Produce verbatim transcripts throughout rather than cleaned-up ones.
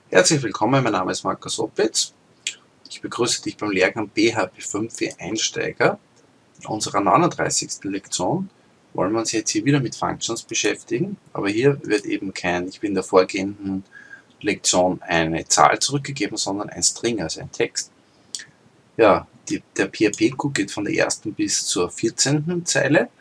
Herzlich willkommen, mein Name ist Markus Opitz. Ich begrüße dich beim Lehrgang P H P fünf für Einsteiger. In unserer neununddreißigsten Lektion wollen wir uns jetzt hier wieder mit Functions beschäftigen, aber hier wird eben kein, ich bin in der vorgehenden Lektion eine Zahl zurückgegeben, sondern ein String, also ein Text. Ja, die, der P H P-Code geht von der ersten bis zur vierzehnten Zeile.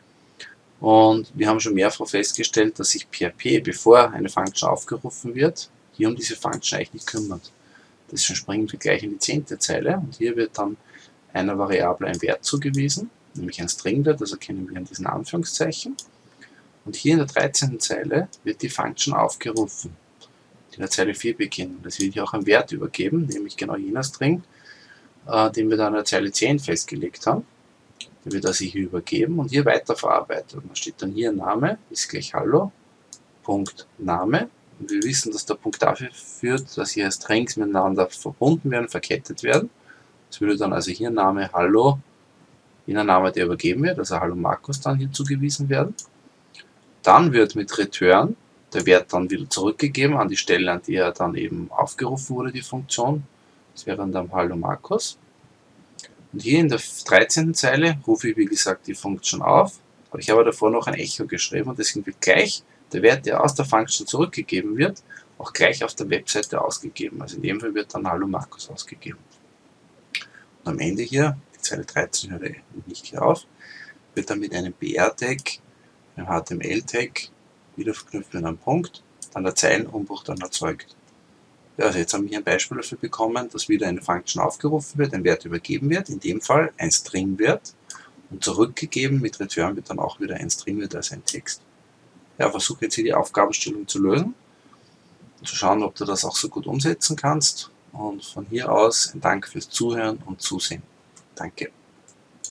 Und wir haben schon mehrfach festgestellt, dass sich P H P, bevor eine Function aufgerufen wird, hier um diese Function eigentlich nicht kümmert. Deswegen springen wir gleich in die zehnte Zeile und hier wird dann einer Variable ein Wert zugewiesen, nämlich ein Stringwert, das erkennen wir an diesen Anführungszeichen. Und hier in der dreizehnten Zeile wird die Function aufgerufen, die in der Zeile vier beginnt. Es wird hier auch ein Wert übergeben, nämlich genau jener String, äh, den wir dann in der Zeile zehn festgelegt haben. Der wird also hier übergeben und hier weiterverarbeitet. Und da steht dann hier Name ist gleich Hallo, Punkt Name. Und wir wissen, dass der Punkt dafür führt, dass hier Strings miteinander verbunden werden, verkettet werden. Das würde dann also hier Name Hallo, jener Name, der übergeben wird, also Hallo Markus dann hier zugewiesen werden. Dann wird mit Return der Wert dann wieder zurückgegeben an die Stelle, an die er dann eben aufgerufen wurde, die Funktion. Das wäre dann Hallo Markus. Und hier in der dreizehnten Zeile rufe ich, wie gesagt, die Funktion auf, aber ich habe davor noch ein Echo geschrieben und deswegen wird gleich der Wert, der aus der Function zurückgegeben wird, auch gleich auf der Webseite ausgegeben. Also in dem Fall wird dann Hallo Markus ausgegeben. Und am Ende hier, die Zeile dreizehn höre ich nicht hier auf, wird dann mit einem B R-Tag, einem H T M L-Tag, wieder verknüpft mit einem Punkt, dann der Zeilenumbruch dann erzeugt. Ja, also jetzt haben wir hier ein Beispiel dafür bekommen, dass wieder eine Function aufgerufen wird, ein Wert übergeben wird, in dem Fall ein Stringwert, und zurückgegeben mit Return wird dann auch wieder ein Stringwert, also ein Text. Ja, versuche jetzt hier die Aufgabenstellung zu lösen und zu schauen, ob du das auch so gut umsetzen kannst. Und von hier aus ein Dank fürs Zuhören und Zusehen. Danke.